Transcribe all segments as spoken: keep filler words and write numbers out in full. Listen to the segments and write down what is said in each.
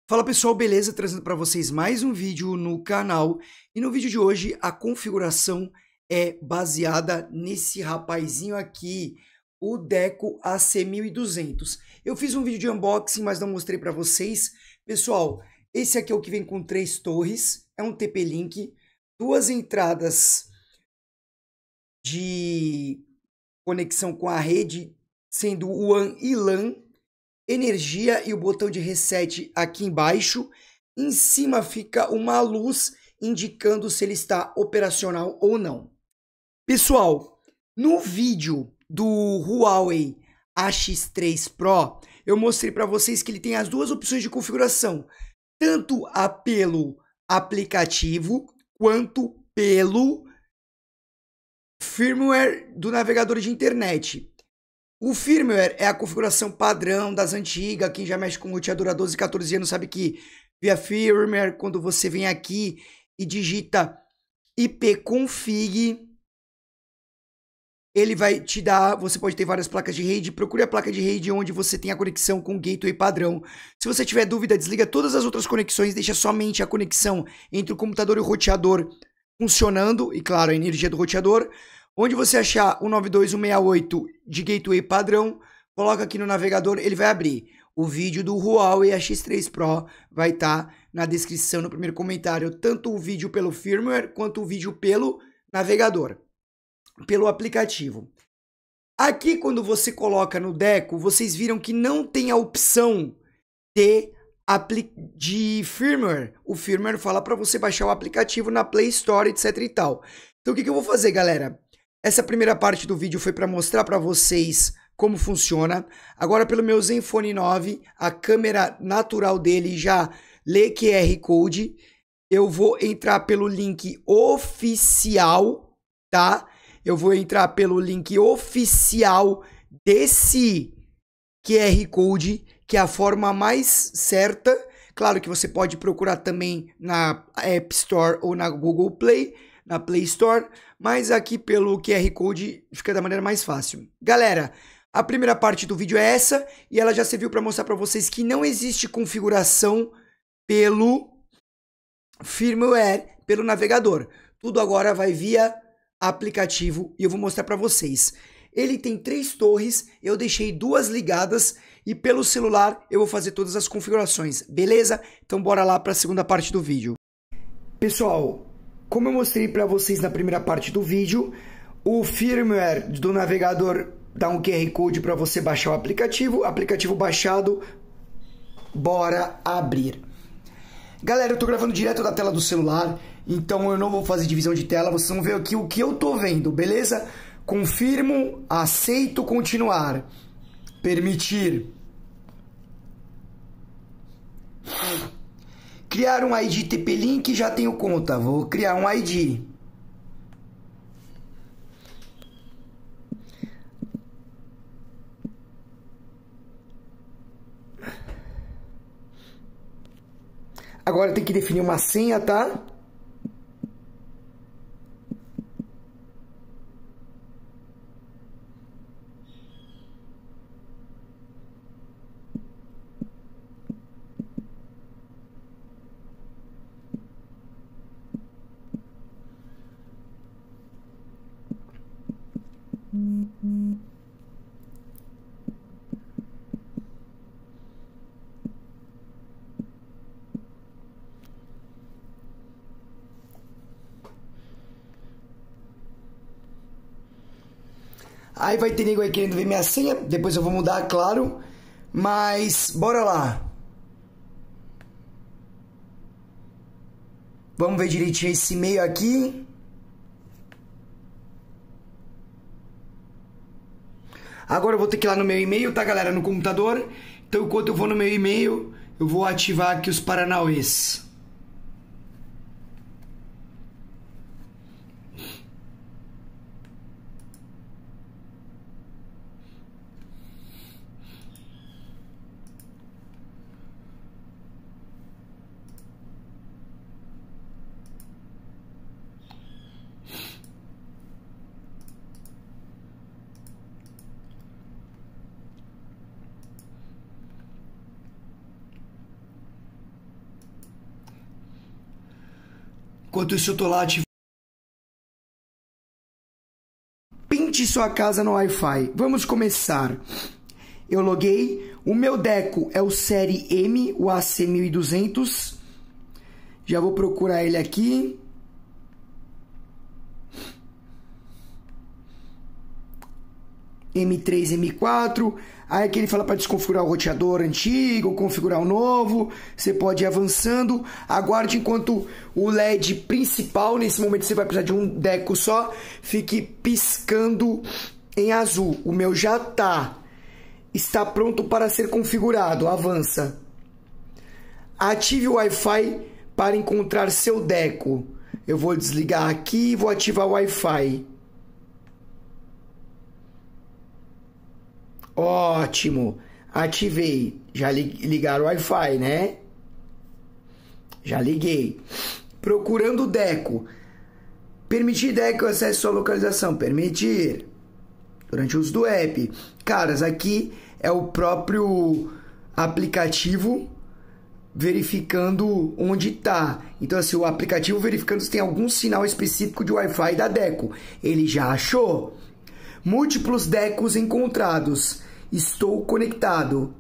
Fala pessoal, beleza? Trazendo para vocês mais um vídeo no canal. E no vídeo de hoje a configuração é baseada nesse rapazinho aqui, o Deco A C mil e duzentos. Eu fiz um vídeo de unboxing, mas não mostrei para vocês. Pessoal, esse aqui é o que vem com três torres, é um T P-Link, duas entradas de conexão com a rede, sendo o WAN e LAN, energia e o botão de reset aqui embaixo. Em cima fica uma luz indicando se ele está operacional ou não. Pessoal, no vídeo do Huawei A X três Pro, eu mostrei para vocês que ele tem as duas opções de configuração, tanto a pelo aplicativo quanto pelo firmware do navegador de internet. O firmware é a configuração padrão das antigas. Quem já mexe com roteador há doze, quatorze anos sabe que via firmware, quando você vem aqui e digita ipconfig, ele vai te dar, você pode ter várias placas de rede, procure a placa de rede onde você tem a conexão com o gateway padrão. Se você tiver dúvida, desliga todas as outras conexões, deixa somente a conexão entre o computador e o roteador funcionando, e claro, a energia do roteador. Onde você achar o nove dois um seis oito de gateway padrão, coloca aqui no navegador, ele vai abrir. O vídeo do Huawei A X três Pro vai estar tá na descrição, no primeiro comentário, tanto o vídeo pelo firmware, quanto o vídeo pelo navegador, pelo aplicativo. Aqui, quando você coloca no Deco, vocês viram que não tem a opção de, de firmware. O firmware fala para você baixar o aplicativo na Play Store, etc e tal. Então, o que, que eu vou fazer, galera? Essa primeira parte do vídeo foi para mostrar para vocês como funciona. Agora, pelo meu Zenfone nove, a câmera natural dele já lê Q R Code. Eu vou entrar pelo link oficial, tá? Eu vou entrar pelo link oficial desse Q R Code, que é a forma mais certa. Claro que você pode procurar também na App Store ou na Google Play, na Play Store, mas aqui pelo Q R Code fica da maneira mais fácil. Galera, a primeira parte do vídeo é essa, e ela já serviu para mostrar para vocês que não existe configuração pelo firmware, pelo navegador. Tudo agora vai via aplicativo e eu vou mostrar para vocês. Ele tem três torres, eu deixei duas ligadas e pelo celular eu vou fazer todas as configurações, beleza? Então bora lá para a segunda parte do vídeo. Pessoal, como eu mostrei para vocês na primeira parte do vídeo, o firmware do navegador dá um Q R Code para você baixar o aplicativo. Aplicativo baixado, bora abrir. Galera, eu tô gravando direto da tela do celular, então eu não vou fazer divisão de tela. Vocês vão ver aqui o que eu tô vendo, beleza? Confirmo, aceito, continuar, permitir. Criar um I D T P-Link, já tenho conta. Vou criar um I D. Agora tem que definir uma senha, tá? Aí vai ter nego aí querendo ver minha senha, depois eu vou mudar, claro. Mas bora lá. Vamos ver direitinho esse e-mail aqui. Agora eu vou ter que ir lá no meu e-mail, tá, galera? No computador. Então, enquanto eu vou no meu e-mail, eu vou ativar aqui os paranauês. Enquanto isso eu tô lá ativando. Pinte sua casa no Wi-Fi. Vamos começar. Eu loguei. O meu Deco é o Série M, o A C mil e duzentos. Já vou procurar ele aqui. M três, M quatro. Aí aqui ele fala para desconfigurar o roteador antigo, configurar o novo. Você pode ir avançando. Aguarde enquanto o L E D principal, nesse momento você vai precisar de um Deco só, fique piscando em azul. O meu já tá. Está pronto para ser configurado. Avança. Ative o Wi-Fi para encontrar seu Deco. Eu vou desligar aqui e vou ativar o Wi-Fi. Ótimo. Ativei. Já ligaram o Wi-Fi, né? Já liguei. Procurando o Deco. Permitir Deco acesso à sua localização. Permitir. Durante o uso do app. Caras, aqui é o próprio aplicativo verificando onde está. Então, assim, o aplicativo verificando se tem algum sinal específico de Wi-Fi da Deco. Ele já achou. Múltiplos Decos encontrados. Estou conectado.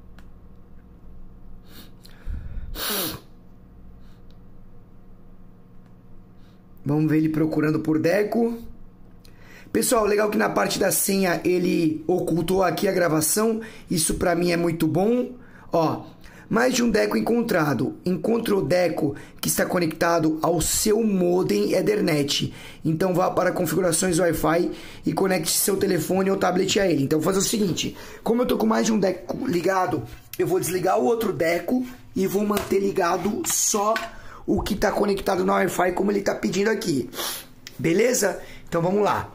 Vamos ver ele procurando por Deco. Pessoal, legal que na parte da senha ele ocultou aqui a gravação. Isso pra mim é muito bom. Ó, mais de um Deco encontrado. Encontre o Deco que está conectado ao seu modem Ethernet. Então vá para configurações Wi-Fi e conecte seu telefone ou tablet a ele. Então vou fazer o seguinte. Como eu tô com mais de um Deco ligado, eu vou desligar o outro Deco e vou manter ligado só o que está conectado no Wi-Fi como ele está pedindo aqui. Beleza? Então vamos lá.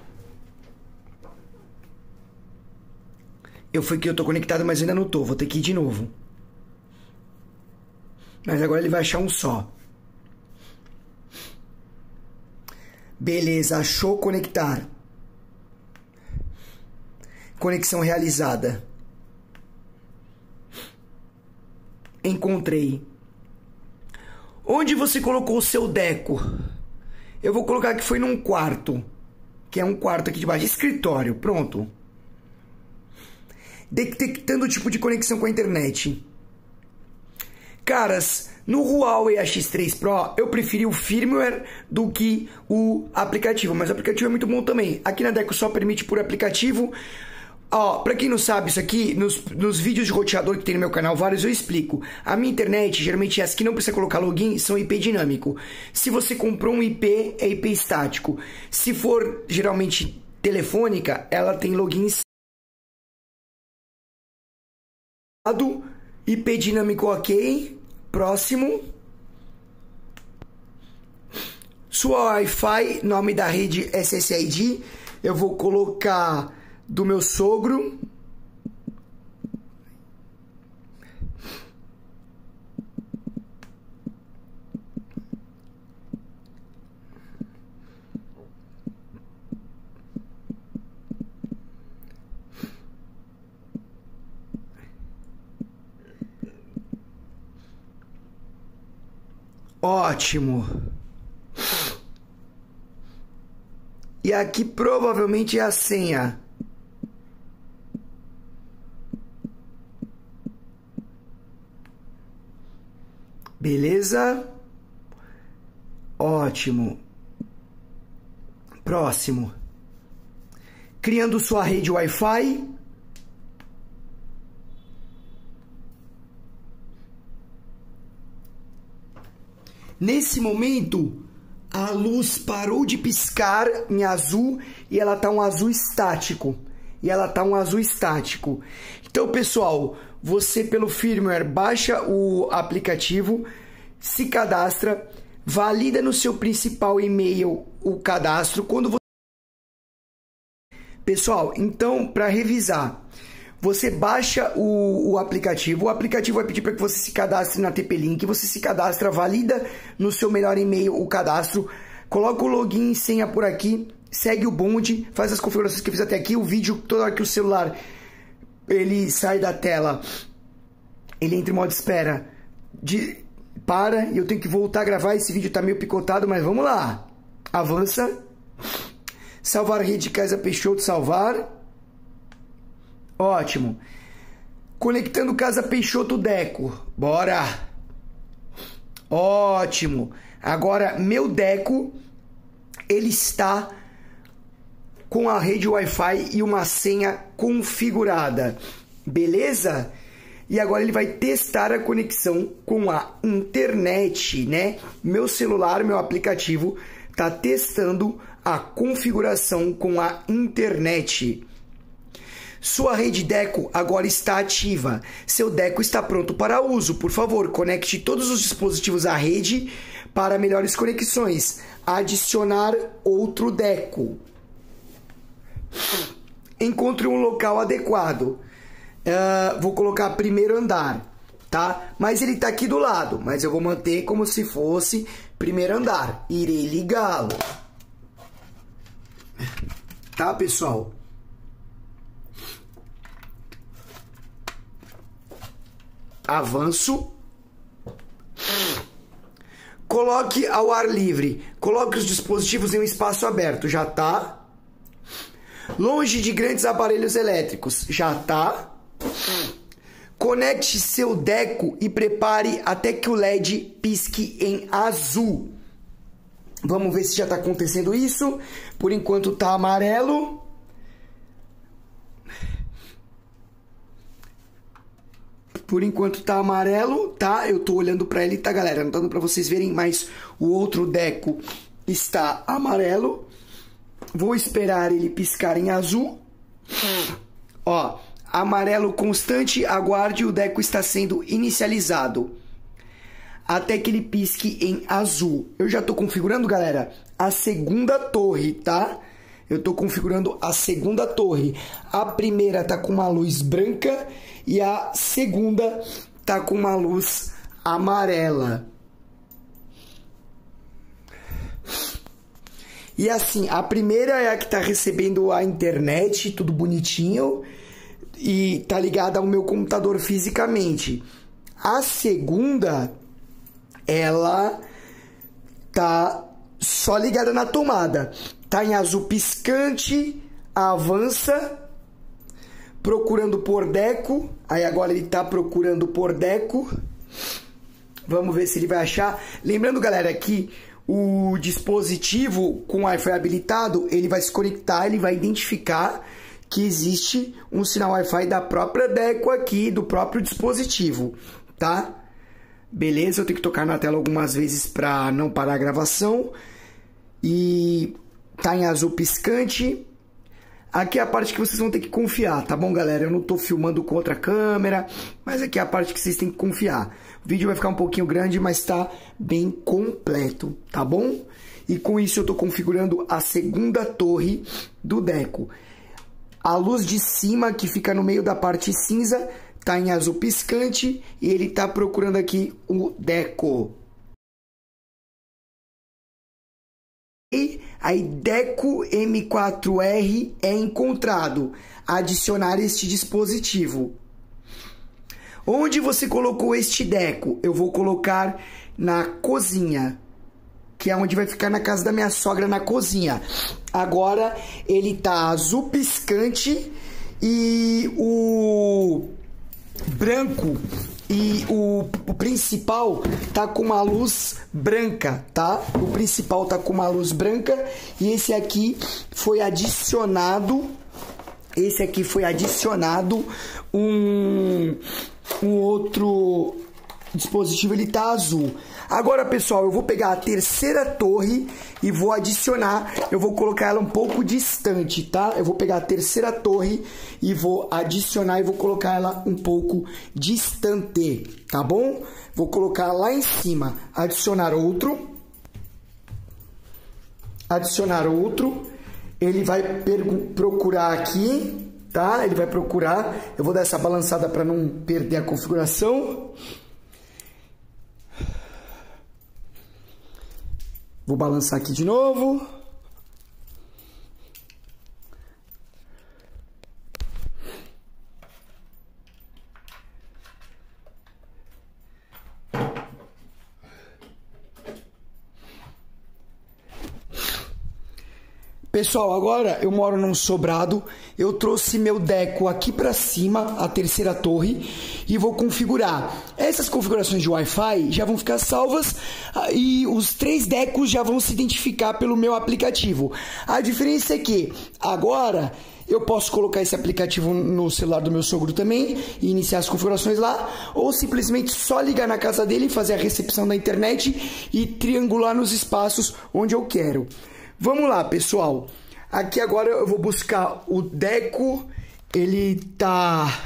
Eu fui que eu tô conectado, mas ainda não tô. Vou ter que ir de novo. Mas agora ele vai achar um só. Beleza, achou conectar. Conexão realizada. Encontrei. Onde você colocou o seu Deco? Eu vou colocar que foi num quarto. Que é um quarto aqui de baixo. Escritório, pronto. Detectando o tipo de conexão com a internet. Caras, no Huawei A X três Pro eu preferi o firmware do que o aplicativo, mas o aplicativo é muito bom também. Aqui na Deco só permite por aplicativo. Ó, pra quem não sabe isso aqui, nos, nos vídeos de roteador que tem no meu canal, vários eu explico. A minha internet, geralmente as que não precisa colocar login, são I P dinâmico. Se você comprou um I P, é I P estático. Se for geralmente telefônica, ela tem logins. I P dinâmico ok. Próximo. Sua Wi-Fi, nome da rede S S I D. Eu vou colocar do meu sogro. Ótimo. E aqui provavelmente é a senha. Beleza? Ótimo. Próximo. Criando sua rede Wi-Fi. Nesse momento, a luz parou de piscar em azul e ela tá um azul estático. E ela tá um azul estático. Então, pessoal, você pelo firmware baixa o aplicativo, se cadastra, valida no seu principal e-mail o cadastro. Quando você... Pessoal, então, para revisar, você baixa o, o aplicativo, o aplicativo vai pedir para que você se cadastre na T P-Link, você se cadastra, valida no seu melhor e-mail o cadastro, coloca o login e senha por aqui, segue o bonde, faz as configurações que eu fiz até aqui, o vídeo, toda hora que o celular ele sai da tela, ele entra em modo espera, de, para e eu tenho que voltar a gravar. Esse vídeo tá meio picotado, mas vamos lá. Avança. Salvar rede Casa Peixoto, salvar. Ótimo. Conectando Casa Peixoto Deco. Bora. Ótimo. Agora, meu Deco, ele está com a rede Wi-Fi e uma senha configurada. Beleza? E agora ele vai testar a conexão com a internet, né? Meu celular, meu aplicativo, está testando a configuração com a internet. Sua rede Deco agora está ativa. Seu Deco está pronto para uso. Por favor, conecte todos os dispositivos à rede para melhores conexões. Adicionar outro Deco. Encontre um local adequado. Uh, vou colocar primeiro andar, tá? Mas ele tá aqui do lado, mas eu vou manter como se fosse primeiro andar. Irei ligá-lo. Tá, pessoal? Avanço. Coloque ao ar livre. Coloque os dispositivos em um espaço aberto. Já tá. Longe de grandes aparelhos elétricos. Já tá. Conecte seu Deco e prepare até que o L E D pisque em azul. Vamos ver se já está acontecendo isso. Por enquanto está amarelo. Por enquanto está amarelo, tá? Eu estou olhando para ele, tá, galera? Não tá dando para vocês verem, mas o outro Deco está amarelo. Vou esperar ele piscar em azul. Ó, amarelo constante, aguarde, o Deco está sendo inicializado. Até que ele pisque em azul. Eu já estou configurando, galera, a segunda torre, tá? Eu estou configurando a segunda torre. A primeira tá com uma luz branca e a segunda tá com uma luz amarela. E assim, a primeira é a que tá recebendo a internet, tudo bonitinho, e tá ligada ao meu computador fisicamente. A segunda, ela tá só ligada na tomada. Tá em azul piscante, avança, procurando por Deco. Aí agora ele tá procurando por Deco. Vamos ver se ele vai achar. Lembrando, galera, que o dispositivo com Wi-Fi habilitado, ele vai se conectar, ele vai identificar que existe um sinal Wi-Fi da própria Deco aqui, do próprio dispositivo, tá? Beleza, eu tenho que tocar na tela algumas vezes para não parar a gravação. E tá em azul piscante. Aqui é a parte que vocês vão ter que confiar, tá bom, galera? Eu não tô filmando com outra câmera, mas aqui é a parte que vocês têm que confiar. O vídeo vai ficar um pouquinho grande, mas tá bem completo, tá bom? E com isso eu tô configurando a segunda torre do Deco. A luz de cima, que fica no meio da parte cinza, tá em azul piscante e ele tá procurando aqui o Deco. E aí Deco M quatro R é encontrado. Adicionar este dispositivo. Onde você colocou este Deco? Eu vou colocar na cozinha, que é onde vai ficar na casa da minha sogra, na cozinha. Agora ele tá azul piscante e o branco e o, o principal tá com uma luz branca, tá? O principal tá com uma luz branca e esse aqui foi adicionado, esse aqui foi adicionado um, um outro dispositivo, ele tá azul. Agora, pessoal, eu vou pegar a terceira torre e vou adicionar, eu vou colocar ela um pouco distante, tá? Eu vou pegar a terceira torre e vou adicionar e vou colocar ela um pouco distante, tá bom? Vou colocar lá em cima, adicionar outro, adicionar outro, ele vai procurar aqui, tá? Ele vai procurar, eu vou dar essa balançada para não perder a configuração. Vou balançar aqui de novo. Pessoal, agora eu moro num sobrado, eu trouxe meu Deco aqui para cima, a terceira torre, e vou configurar. Essas configurações de Wi-Fi já vão ficar salvas e os três Decos já vão se identificar pelo meu aplicativo. A diferença é que agora eu posso colocar esse aplicativo no celular do meu sogro também e iniciar as configurações lá, ou simplesmente só ligar na casa dele, fazer a recepção da internet e triangular nos espaços onde eu quero. Vamos lá, pessoal. Aqui agora eu vou buscar o Deco. Ele tá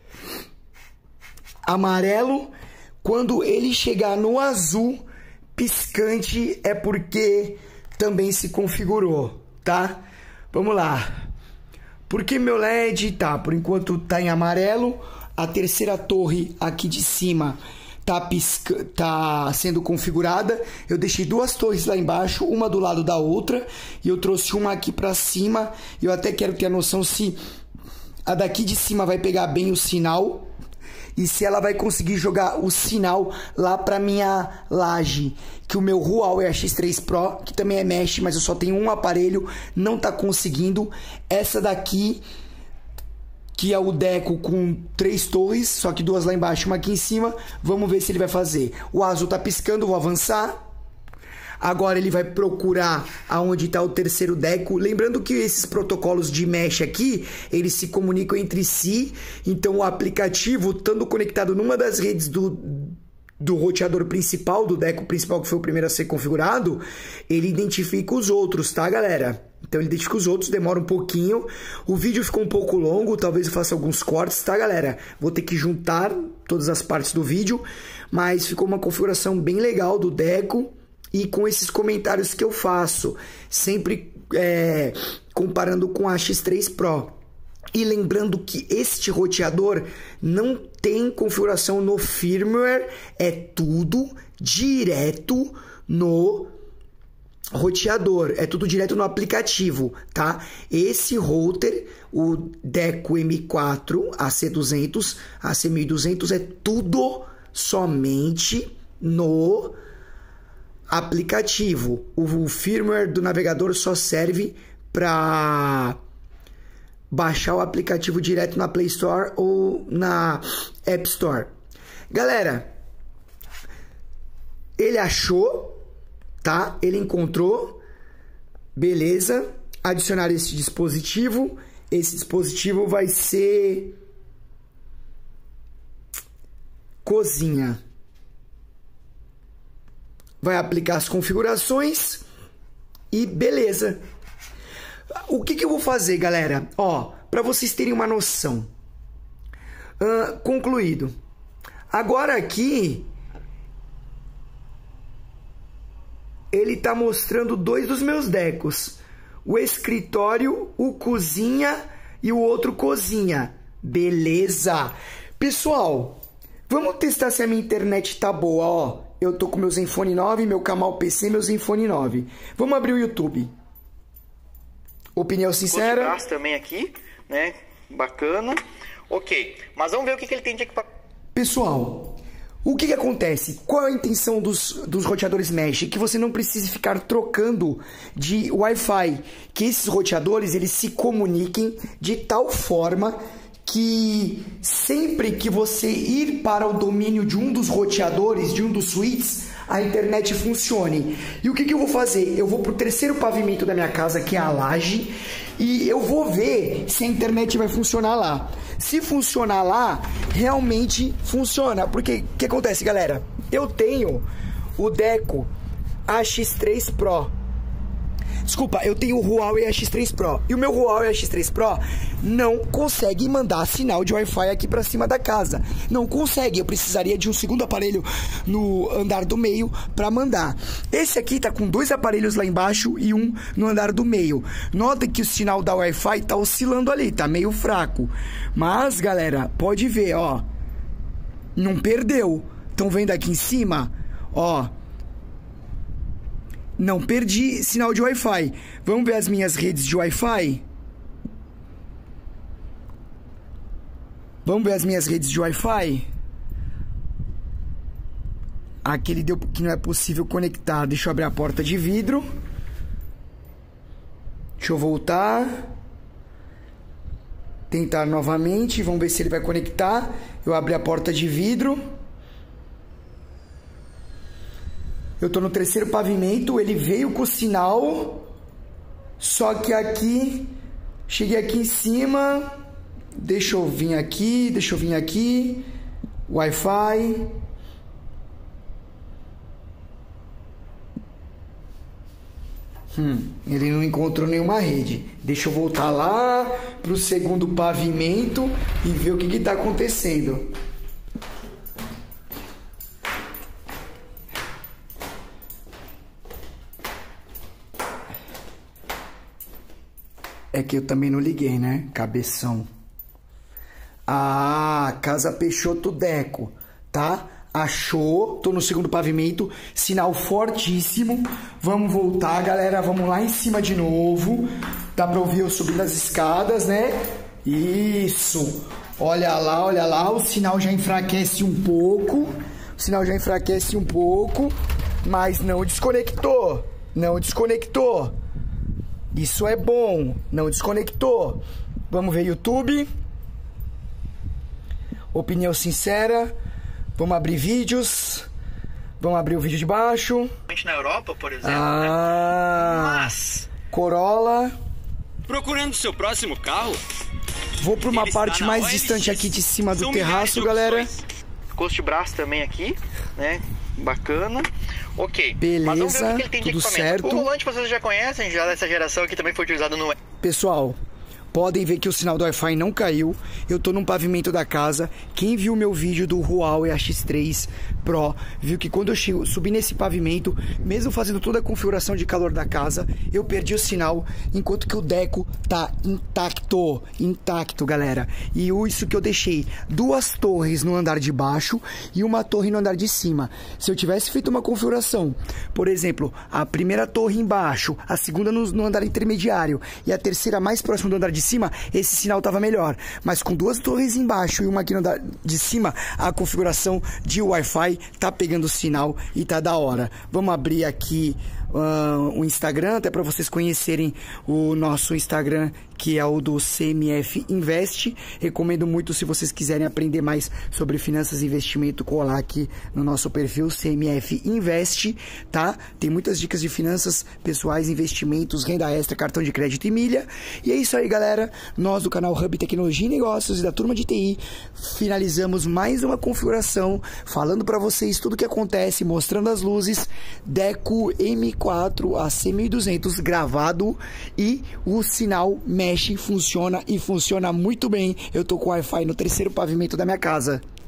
amarelo. Quando ele chegar no azul piscante é porque também se configurou, tá? Vamos lá. Porque meu L E D tá, por enquanto tá em amarelo. A terceira torre aqui de cima Tá, pisca... tá sendo configurada. Eu deixei duas torres lá embaixo, uma do lado da outra, e eu trouxe uma aqui pra cima. Eu até quero ter a noção se a daqui de cima vai pegar bem o sinal e se ela vai conseguir jogar o sinal lá pra minha laje. Que o meu Huawei X três Pro, que também é mesh, mas eu só tenho um aparelho, não tá conseguindo. Essa daqui, que é o Deco com três torres, só que duas lá embaixo e uma aqui em cima. Vamos ver se ele vai fazer. O azul tá piscando, vou avançar. Agora ele vai procurar aonde está o terceiro Deco. Lembrando que esses protocolos de mesh aqui, eles se comunicam entre si. Então o aplicativo, estando conectado numa das redes do, do roteador principal, do Deco principal, que foi o primeiro a ser configurado, ele identifica os outros, tá, galera? Então ele identifica os outros, demora um pouquinho. O vídeo ficou um pouco longo, talvez eu faça alguns cortes, tá, galera? Vou ter que juntar todas as partes do vídeo, mas ficou uma configuração bem legal do Deco. E com esses comentários que eu faço, sempre é, comparando com a X três Pro. E lembrando que este roteador não tem configuração no firmware, é tudo direto no roteador, é tudo direto no aplicativo, tá? Esse router, o Deco M quatro A C duzentos, A C mil e duzentos, é tudo somente no aplicativo. O firmware do navegador só serve para baixar o aplicativo direto na Play Store ou na App Store. Galera, ele achou, tá? Ele encontrou, beleza? Adicionar esse dispositivo. Esse dispositivo vai ser cozinha. Vai aplicar as configurações e beleza. O que que eu vou fazer, galera? Ó, para vocês terem uma noção. Uh, concluído. Agora aqui ele tá mostrando dois dos meus decos. O escritório, o cozinha e o outro cozinha. Beleza. Pessoal, vamos testar se a minha internet tá boa, ó. Eu tô com meu Zenfone nove, meu Kamal P C, meu Zenfone nove. Vamos abrir o YouTube. Opinião sincera. Podcast também aqui, né? Bacana. Ok, mas vamos ver o que, que ele tem de equipamento. Pessoal, o que que acontece? Qual a intenção dos, dos roteadores mesh? Que você não precise ficar trocando de Wi-Fi. Que esses roteadores, eles se comuniquem de tal forma que sempre que você ir para o domínio de um dos roteadores, de um dos switches, a internet funcione. E o que que eu vou fazer? Eu vou para o terceiro pavimento da minha casa, que é a laje, e eu vou ver se a internet vai funcionar lá. Se funcionar lá, realmente funciona. Porque o que acontece, galera? Eu tenho o Deco A X três Pro. Desculpa, eu tenho o Huawei X três Pro. E o meu Huawei X três Pro não consegue mandar sinal de Wi-Fi aqui pra cima da casa. Não consegue. Eu precisaria de um segundo aparelho no andar do meio pra mandar. Esse aqui tá com dois aparelhos lá embaixo e um no andar do meio. Nota que o sinal da Wi-Fi tá oscilando ali, tá meio fraco. Mas, galera, pode ver, ó. Não perdeu. Estão vendo aqui em cima? Ó. Não perdi sinal de Wi-Fi. Vamos ver as minhas redes de Wi-Fi? Vamos ver as minhas redes de Wi-Fi? Aqui ele deu que não é possível conectar. Deixa eu abrir a porta de vidro. Deixa Deixa eu voltar. Tentar novamente. Vamos ver se ele vai conectar. Eu abri a porta de vidro. Eu tô no terceiro pavimento. Ele veio com o sinal. Só que aqui... Cheguei aqui em cima. Deixa eu vir aqui. Deixa eu vir aqui. Wi-Fi. Hum, ele não encontrou nenhuma rede. Deixa eu voltar lá pro segundo pavimento e ver o que que tá acontecendo. É que eu também não liguei, né? Cabeção. Ah, Casa Peixoto Deco, tá? Achou, tô no segundo pavimento, sinal fortíssimo. Vamos voltar, galera, vamos lá em cima de novo. Dá pra ouvir eu subindo as escadas, né? Isso, olha lá, olha lá, o sinal já enfraquece um pouco. O sinal já enfraquece um pouco, mas não desconectou, não desconectou. Isso é bom, não desconectou. Vamos ver YouTube. Opinião sincera. Vamos abrir vídeos. Vamos abrir o vídeo de baixo. Na Europa, por exemplo, ah, né? Mas... Corolla. Procurando seu próximo carro? Vou para uma Ele parte mais distante aqui de cima do São terraço, galera. Custo de braço também aqui, né? Bacana. Ok. Beleza, Mas vamos ver o que ele tem de tudo equipamento. certo. O volante vocês já conhecem, já dessa geração aqui também foi utilizado no... Pessoal, podem ver que o sinal do Wi-Fi não caiu. Eu tô num pavimento da casa. Quem viu meu vídeo do Huawei A X três Pro viu que quando eu chego, subi nesse pavimento, mesmo fazendo toda a configuração de calor da casa, eu perdi o sinal, enquanto que o Deco tá intacto, intacto, galera. E isso que eu deixei duas torres no andar de baixo e uma torre no andar de cima. Se eu tivesse feito uma configuração, por exemplo, a primeira torre embaixo, a segunda no, no andar intermediário e a terceira mais próximo do andar de cima, esse sinal tava melhor. Mas com duas torres embaixo e uma aqui no andar de cima, a configuração de Wi-Fi tá pegando sinal e tá da hora. Vamos abrir aqui uh, o Instagram, até para vocês conhecerem o nosso Instagram, que é o do C M F Invest. Recomendo muito, se vocês quiserem aprender mais sobre finanças e investimento, colar aqui no nosso perfil C M F Invest, tá? Tem muitas dicas de finanças pessoais, investimentos, renda extra, cartão de crédito e milha. E é isso aí, galera. Nós do canal Hub Tecnologia e Negócios e da turma de T I finalizamos mais uma configuração, falando para vocês tudo o que acontece, mostrando as luzes, Deco M quatro A C mil e duzentos gravado e o sinal mexe, funciona e funciona muito bem. Eu tô com Wi-Fi no terceiro pavimento da minha casa.